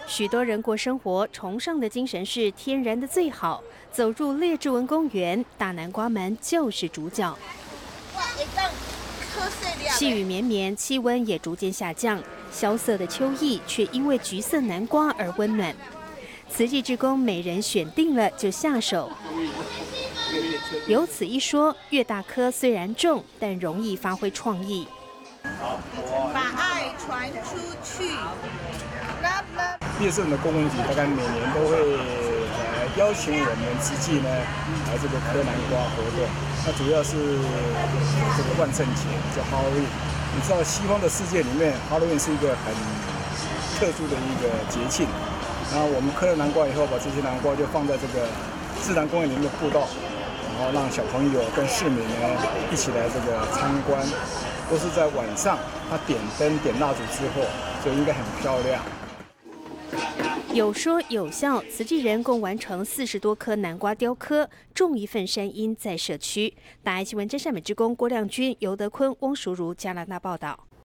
许多人过生活崇尚的精神是天然的最好。走入列治文公园，大南瓜们就是主角。细雨绵绵，气温也逐渐下降，萧瑟的秋意却因为橘色南瓜而温暖。慈济志工每人选定了就下手。有此一说，越大颗虽然重，但容易发挥创意。 把爱传出去。 列治文的公文局大概每年都会邀请我们慈济呢来这个磕南瓜活动。那主要是这个万圣节叫 Halloween。你知道西方的世界里面 ，Halloween 是一个很特殊的一个节庆。然后我们磕了南瓜以后，把这些南瓜就放在这个自然公园里面的步道，然后让小朋友跟市民呢一起来这个参观。都是在晚上，他点灯点蜡烛之后，所以应该很漂亮。 有说有笑，慈济人共完成40多颗南瓜雕刻，种一份山阴在社区。大爱新闻真善美之工郭亮君、尤德坤、翁淑如加拿大报道。